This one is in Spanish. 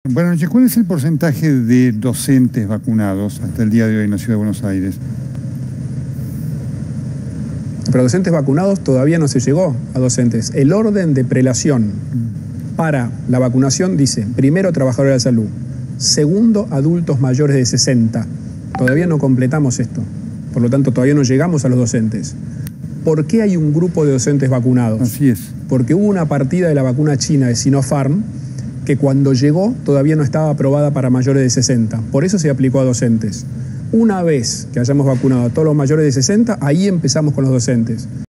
Buenas noches. ¿Cuál es el porcentaje de docentes vacunados hasta el día de hoy en la Ciudad de Buenos Aires? Pero docentes vacunados todavía no se llegó a docentes. El orden de prelación para la vacunación dice, primero, trabajadores de la salud, segundo, adultos mayores de 60. Todavía no completamos esto. Por lo tanto, todavía no llegamos a los docentes. ¿Por qué hay un grupo de docentes vacunados? Así es. Porque hubo una partida de la vacuna china de Sinopharm que cuando llegó todavía no estaba aprobada para mayores de 60. Por eso se aplicó a docentes. Una vez que hayamos vacunado a todos los mayores de 60, ahí empezamos con los docentes.